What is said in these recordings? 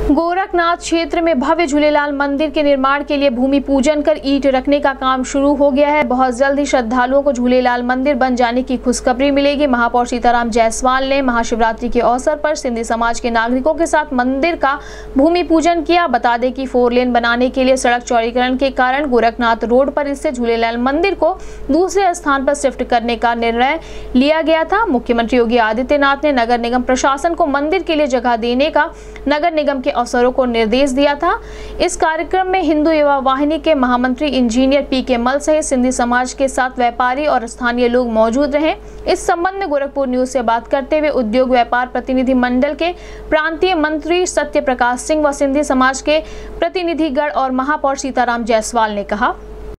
गोरखनाथ क्षेत्र में भव्य झूलेलाल मंदिर के निर्माण के लिए भूमि पूजन कर ईंट रखने का काम शुरू हो गया है। बहुत जल्द ही श्रद्धालुओं को झूलेलाल मंदिर बन जाने की खुशखबरी मिलेगी। महापौर सीताराम जायसवाल ने महाशिवरात्रि के अवसर पर सिंधी समाज के नागरिकों के साथ मंदिर का भूमि पूजन किया। बता दें कि 4 लेन बनाने के लिए सड़क चौड़ीकरण के कारण गोरखनाथ रोड पर स्थित झूलेलाल मंदिर को दूसरे स्थान पर शिफ्ट करने का निर्णय लिया गया था। मुख्यमंत्री योगी आदित्यनाथ ने नगर निगम प्रशासन को मंदिर के लिए जगह देने का नगर निगम के अवसरों को निर्देश दिया था। इस कार्यक्रम में हिंदू युवा वाहिनी के महामंत्री इंजीनियर पी.के. मल सहित सिंधी समाज के साथ व्यापारी और स्थानीय लोग मौजूद रहे। इस संबंध में गोरखपुर न्यूज से बात करते हुए उद्योग व्यापार प्रतिनिधि मंडल के प्रांतीय मंत्री सत्य प्रकाश सिंह व सिंधी समाज के प्रतिनिधिगण और महापौर सीताराम जायसवाल ने कहा,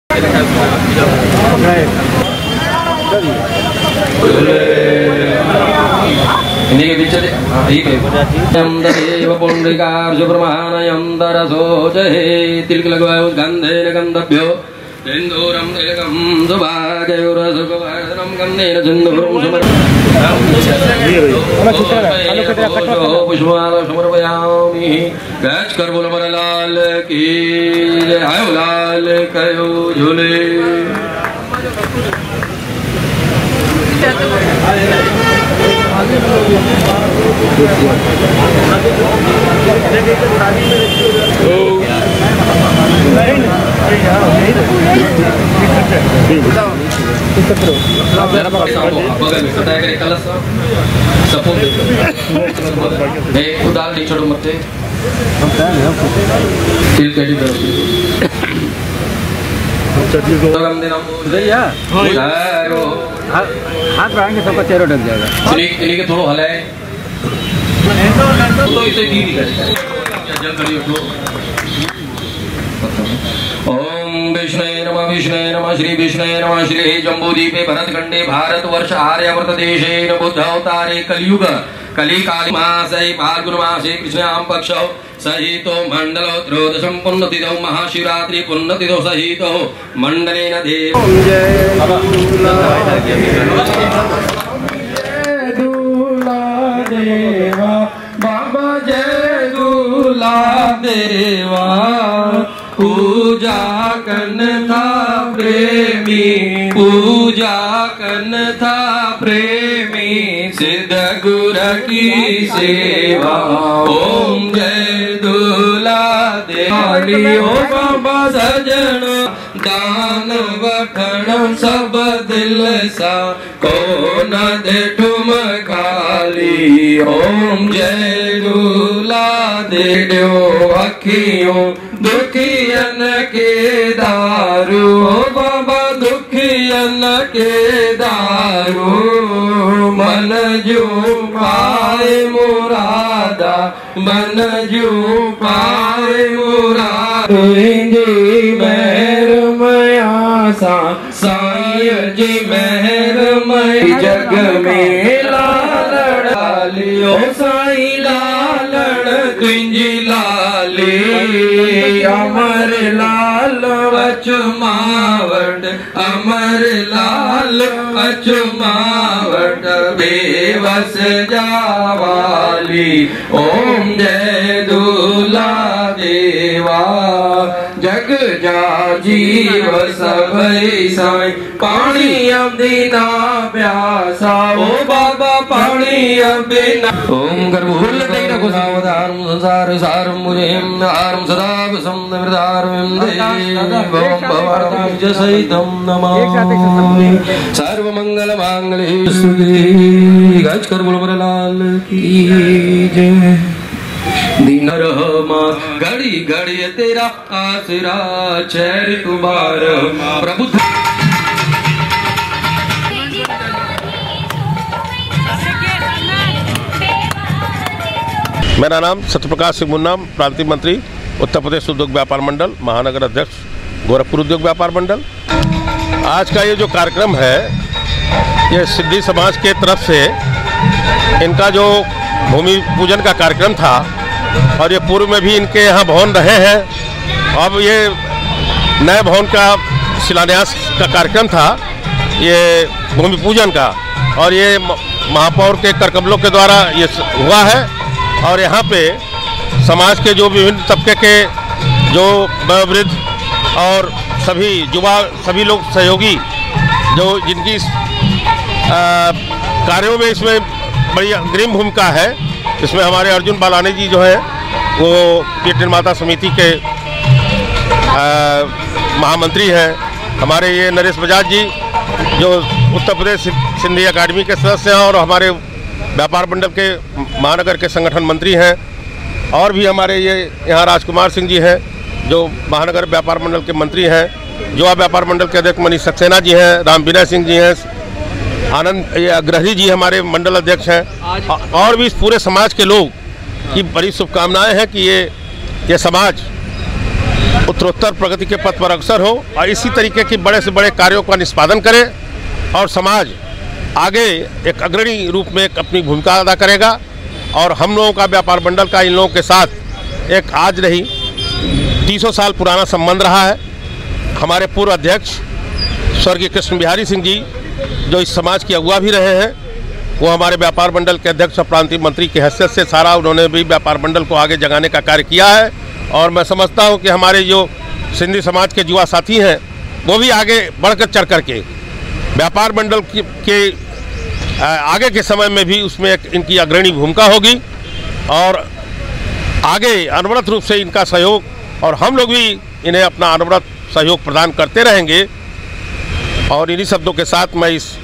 हिंदी के बीच ठीक है। अंदरेव पुंडरीकार सुब्रह्मण्यंतर सोचहे तिलक लगवायो गंधेन गंधभ्यो सिंदूरम तिलकम सुभागयोर सुखवर्धनम गंधेन सिंदूरम पुष्पमाला समर्पयामि। गच कर बोल मर लाल की जय, आयो लाल कयो झूले। हाथ बढ़ाएंगे सबका चेहरा ढक जाएगा। इन्हीं के थोड़ा हलाए तो इसे नहीं करेगा। ओम विष्णु नमः श्री विष्णु नमः श्री जम्बूदीपे भरतखंडे भारतवर्ष आर्यावर्त देशे बुद्ध अवतारे कलियुग कली काली मासे फाल्गुन मासे कृष्णाम पक्षौ सहितो मंडल त्रयोदशम पुण्यतिथौ महाशिवरात्रि पुण्यतिथौ सहितो मंडलेन देव। देवा बाबा जय दूला देवा पूजा कन था प्रेमी, पूजा कन था प्रेमी सिद्ध गुर की सेवा। ओम जय दूला देवाली ओ बाबा सजन दान वठण सब दिल सा को न दे ठुम खाली। ओम जय दूला दे दो अखियों दुखियन के दारू बाबा दुखियन के दारू मन जो पाए मुरादा मन जो पाए मुरादा। जी मेहर मया साईं जी मेहर मय जग में लालड़ लियो साईं लालड़ तुंजी लाली अमर लाल अचुमावट अमर लाल अचुमावट बेवस जावाली। ओम जय दूला देवा जग जा जीव सभई साई पानी अब दीना प्यासा ओ बाबा पानी अब बिना। ओम गर्भूल तेरा कुसावधारम संसार सारम मुझे आरम सदा समृद्धारम देवम भवार्ताम जसहितम नमामि। सर्व मंगल मांगल्ये सुदे गज कर बोल मर लाल की जय। दिन रहमा घड़ी घड़ी तेरा आसरा चैर तुम्हार प्रभु। मेरा नाम सत्य प्रकाश सिंह मुन्ना, प्रांतीय मंत्री उत्तर प्रदेश उद्योग व्यापार मंडल, महानगर अध्यक्ष गोरखपुर उद्योग व्यापार मंडल। आज का ये जो कार्यक्रम है ये सिंधी समाज के तरफ से इनका जो भूमि पूजन का कार्यक्रम था और ये पूर्व में भी इनके यहाँ भवन रहे हैं। अब ये नए भवन का शिलान्यास का कार्यक्रम था ये भूमि पूजन का और ये महापौर के करकमलों के द्वारा ये हुआ है। और यहाँ पे समाज के जो विभिन्न तबके के जो वयोवृद्ध और सभी युवा, सभी लोग सहयोगी जो जिनकी कार्यों में इसमें बड़ी अग्रिम भूमिका है। इसमें हमारे अर्जुन बालानी जी जो है वो पीठ निर्माता समिति के महामंत्री हैं। हमारे ये नरेश बजाज जी जो उत्तर प्रदेश सिंधी अकादमी के सदस्य हैं और हमारे व्यापार मंडल के महानगर के संगठन मंत्री हैं। और भी हमारे ये यहाँ राजकुमार सिंह जी हैं जो महानगर व्यापार मंडल के मंत्री हैं। युवा व्यापार मंडल के अध्यक्ष मनीष सक्सेना जी हैं, राम विनय सिंह जी हैं, आनंद ये अग्रही जी हमारे मंडल अध्यक्ष हैं। और भी पूरे समाज के लोग की बड़ी शुभकामनाएं हैं कि ये समाज उत्तरोत्तर प्रगति के पथ पर अग्रसर हो और इसी तरीके की बड़े से बड़े कार्यों का निष्पादन करे और समाज आगे एक अग्रणी रूप में अपनी भूमिका अदा करेगा। और हम लोगों का व्यापार मंडल का इन लोगों के साथ एक आज नहीं 300 साल पुराना संबंध रहा है। हमारे पूर्व अध्यक्ष स्वर्गीय कृष्ण बिहारी सिंह जी जो इस समाज के अगुवा भी रहे हैं, वो हमारे व्यापार मंडल के अध्यक्ष और प्रांतीय मंत्री की हैसियत से सारा उन्होंने भी व्यापार मंडल को आगे जगाने का कार्य किया है। और मैं समझता हूँ कि हमारे जो सिंधी समाज के युवा साथी हैं वो भी आगे बढ़कर चढ़ करके व्यापार मंडल के आगे के समय में भी उसमें एक इनकी अग्रणी भूमिका होगी और आगे अनवरत रूप से इनका सहयोग और हम लोग भी इन्हें अपना अनवरत सहयोग प्रदान करते रहेंगे। और इन्हीं शब्दों के साथ मैं इस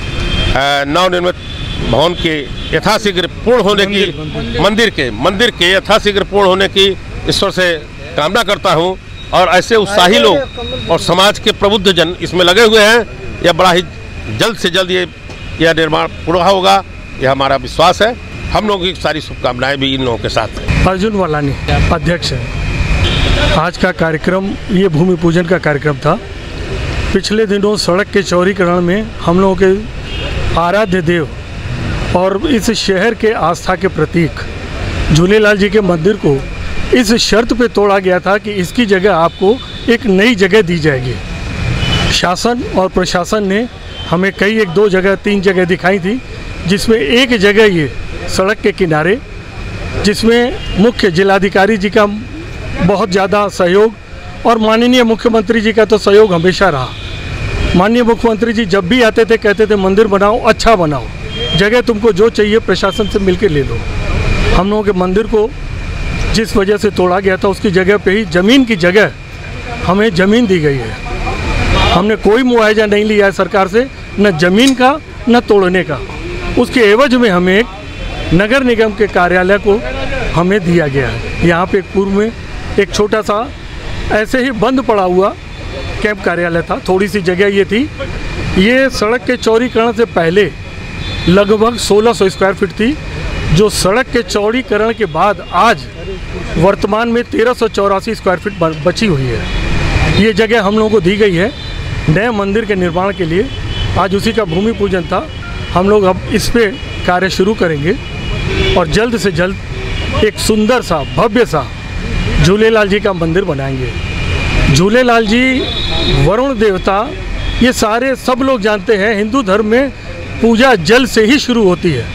नवनिर्मित भवन के यथाशीघ्र पूर्ण होने की मंदिर के यथाशीघ्र पूर्ण होने की ईश्वर से कामना करता हूं। और ऐसे उत्साही लोग और समाज के प्रबुद्ध जन इसमें लगे हुए हैं। यह बड़ा ही जल्द से जल्द यह निर्माण पूरा होगा, यह हमारा विश्वास है। हम लोगों की सारी शुभकामनाएं भी इन लोगों के साथ हैं। अर्जुन बालानी अध्यक्ष है। आज का कार्यक्रम ये भूमि पूजन का कार्यक्रम था। पिछले दिनों सड़क के चौड़ीकरण में हम लोगों के आराध्य देव और इस शहर के आस्था के प्रतीक झूलेलाल जी के मंदिर को इस शर्त पे तोड़ा गया था कि इसकी जगह आपको एक नई जगह दी जाएगी। शासन और प्रशासन ने हमें कई 1-2 जगह 3 जगह दिखाई थी, जिसमें एक जगह ये सड़क के किनारे, जिसमें मुख्य जिलाधिकारी जी का बहुत ज़्यादा सहयोग और माननीय मुख्यमंत्री जी का तो सहयोग हमेशा रहा। माननीय मुख्यमंत्री जी जब भी आते थे कहते थे मंदिर बनाओ, अच्छा बनाओ, जगह तुमको जो चाहिए प्रशासन से मिलके ले लो। हम लोगों के मंदिर को जिस वजह से तोड़ा गया था उसकी जगह पे ही ज़मीन की जगह हमें ज़मीन दी गई है। हमने कोई मुआवजा नहीं लिया है सरकार से, न ज़मीन का न तोड़ने का। उसके एवज में हमें एक नगर निगम के कार्यालय को हमें दिया गया है। यहाँ पे पूर्व में एक छोटा सा ऐसे ही बंद पड़ा हुआ कैंप कार्यालय था, थोड़ी सी जगह ये थी। ये सड़क के चौड़ीकरण से पहले लगभग 1600 स्क्वायर फीट थी, जो सड़क के चौड़ीकरण के बाद आज वर्तमान में 1384 स्क्वायर फीट बची हुई है। ये जगह हम लोगों को दी गई है नए मंदिर के निर्माण के लिए। आज उसी का भूमि पूजन था। हम लोग अब इस पे कार्य शुरू करेंगे और जल्द से जल्द एक सुंदर सा भव्य सा झूलेलाल जी का मंदिर बनाएंगे। झूलेलाल जी वरुण देवता, ये सारे सब लोग जानते हैं, हिंदू धर्म में पूजा जल से ही शुरू होती है।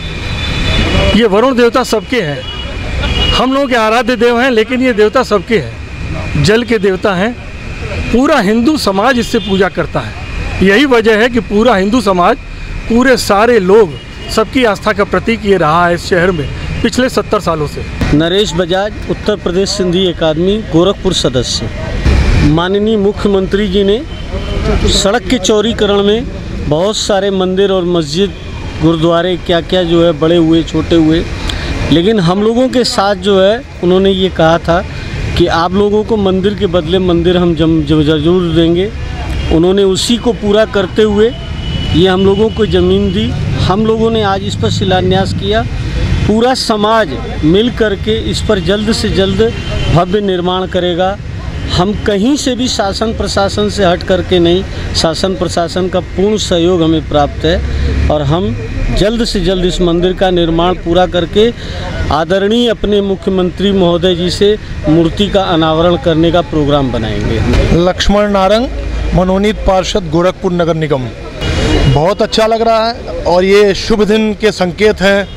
ये वरुण देवता सबके हैं, हम लोग के आराध्य देव हैं, लेकिन ये देवता सबके हैं, जल के देवता हैं। पूरा हिंदू समाज इससे पूजा करता है। यही वजह है कि पूरा हिंदू समाज, पूरे सारे लोग, सबकी आस्था का प्रतीक ये रहा है इस शहर में पिछले 70 सालों से। नरेश बजाज, उत्तर प्रदेश सिंधी अकादमी, गोरखपुर सदस्य। माननीय मुख्यमंत्री जी ने सड़क के चौड़ीकरण में बहुत सारे मंदिर और मस्जिद, गुरुद्वारे क्या क्या जो है बड़े हुए, छोटे हुए, लेकिन हम लोगों के साथ जो है उन्होंने ये कहा था कि आप लोगों को मंदिर के बदले मंदिर हम जरूर देंगे। उन्होंने उसी को पूरा करते हुए ये हम लोगों को ज़मीन दी। हम लोगों ने आज इस पर शिलान्यास किया। पूरा समाज मिल कर के इस पर जल्द से जल्द भव्य निर्माण करेगा। हम कहीं से भी शासन प्रशासन से हट करके नहीं, शासन प्रशासन का पूर्ण सहयोग हमें प्राप्त है और हम जल्द से जल्द इस मंदिर का निर्माण पूरा करके आदरणीय अपने मुख्यमंत्री महोदय जी से मूर्ति का अनावरण करने का प्रोग्राम बनाएंगे। लक्ष्मण नारंग, मनोनीत पार्षद, गोरखपुर नगर निगम। बहुत अच्छा लग रहा है और ये शुभ दिन के संकेत हैं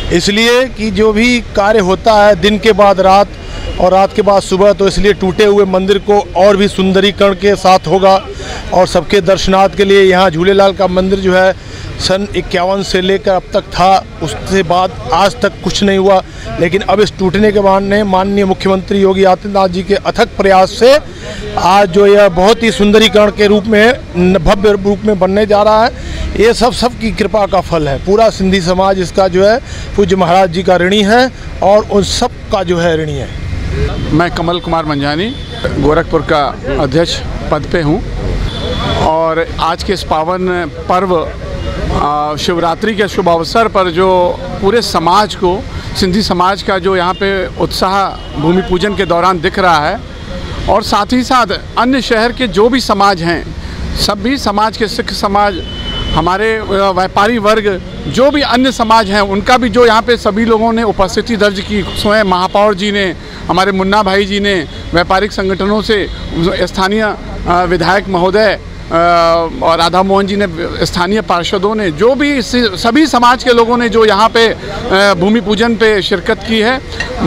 इसलिए कि जो भी कार्य होता है दिन के बाद रात और रात के बाद सुबह, तो इसलिए टूटे हुए मंदिर को और भी सुंदरीकरण के साथ होगा। और सबके दर्शनार्थ के लिए यहाँ झूलेलाल का मंदिर जो है सन 51 से लेकर अब तक था, उसके बाद आज तक कुछ नहीं हुआ। लेकिन अब इस टूटने के बाद ने माननीय मुख्यमंत्री योगी आदित्यनाथ जी के अथक प्रयास से आज जो यह बहुत ही सुंदरीकरण के रूप में, भव्य रूप में बनने जा रहा है। ये सब की कृपा का फल है। पूरा सिंधी समाज इसका जो है पूज्य महाराज जी का ऋणी है और उन सब का जो है ऋणी है। मैं कमल कुमार मंझानी गोरखपुर का अध्यक्ष पद पे हूँ और आज के इस पावन पर्व शिवरात्रि के शुभ अवसर पर जो पूरे समाज को, सिंधी समाज का जो यहाँ पे उत्साह भूमि पूजन के दौरान दिख रहा है और साथ ही साथ अन्य शहर के जो भी समाज हैं, सभी समाज के, सिख समाज, हमारे व्यापारी वर्ग, जो भी अन्य समाज हैं, उनका भी जो यहाँ पे सभी लोगों ने उपस्थिति दर्ज की। स्वयं महापौर जी ने, हमारे मुन्ना भाई जी ने, व्यापारिक संगठनों से स्थानीय विधायक महोदय और राधा मोहन जी ने, स्थानीय पार्षदों ने, जो भी सभी समाज के लोगों ने जो यहाँ पे भूमि पूजन पे शिरकत की है,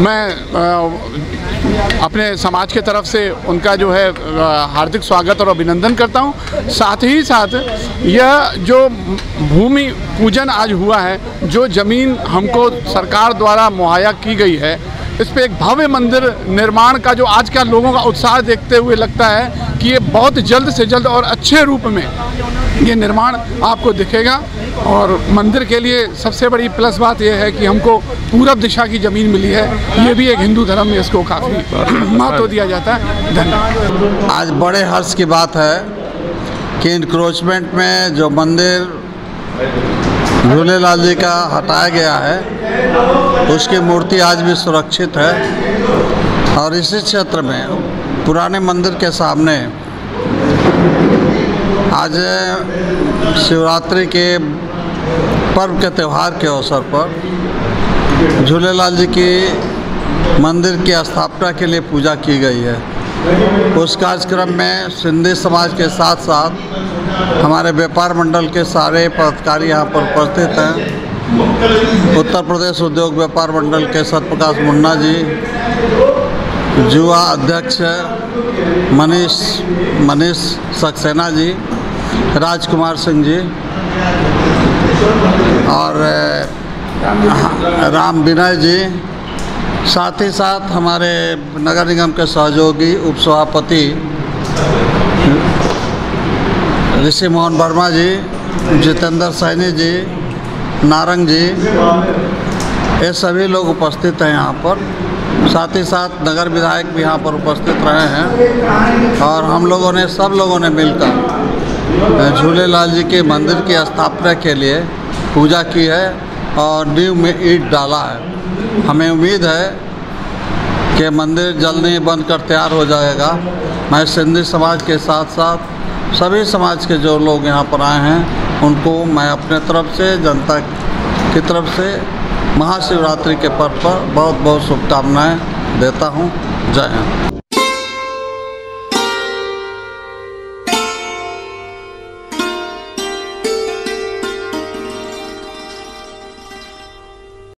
मैं अपने समाज के तरफ से उनका जो है हार्दिक स्वागत और अभिनंदन करता हूँ। साथ ही साथ यह जो भूमि पूजन आज हुआ है, जो ज़मीन हमको सरकार द्वारा मुहैया की गई है, इस पे एक भव्य मंदिर निर्माण का जो आज का लोगों का उत्साह देखते हुए लगता है कि ये बहुत जल्द से जल्द और अच्छे रूप में ये निर्माण आपको दिखेगा। और मंदिर के लिए सबसे बड़ी प्लस बात यह है कि हमको पूरब दिशा की ज़मीन मिली है। ये भी एक हिंदू धर्म में इसको काफ़ी महत्व दिया जाता है। धन्यवाद। आज बड़े हर्ष की बात है कि इंक्रोचमेंट में जो मंदिर झूलेलाल जी का हटाया गया है, उसकी मूर्ति आज भी सुरक्षित है। और इसी क्षेत्र में पुराने मंदिर के सामने आज शिवरात्रि के पर्व के त्यौहार के अवसर पर झूलेलाल जी की मंदिर की स्थापना के लिए पूजा की गई है। उस कार्यक्रम में सिंधी समाज के साथ साथ हमारे व्यापार मंडल के सारे पदाधिकारी यहाँ पर उपस्थित हैं। उत्तर प्रदेश उद्योग व्यापार मंडल के सत्यप्रकाश मुन्ना जी, युवा अध्यक्ष मनीष सक्सेना जी, राजकुमार सिंह जी और राम विनय जी, साथ ही साथ हमारे नगर निगम के सहयोगी उप सभापति ऋषि मोहन वर्मा जी, जितेंद्र सैनी जी, नारंग जी, ये सभी लोग उपस्थित हैं यहाँ पर। साथ ही साथ नगर विधायक भी यहाँ पर उपस्थित रहे हैं और हम लोगों ने, सब लोगों ने मिलकर झूलेलाल जी के मंदिर की स्थापना के लिए पूजा की है और नींव में ईंट डाला है। हमें उम्मीद है कि मंदिर जल्द ही बनकर तैयार हो जाएगा। मैं सिंधी समाज के साथ साथ सभी समाज के जो लोग यहाँ पर आए हैं, उनको मैं अपने तरफ से, जनता की तरफ से महाशिवरात्रि के पर्व पर बहुत बहुत शुभकामनाएं देता हूँ। जय हिंद।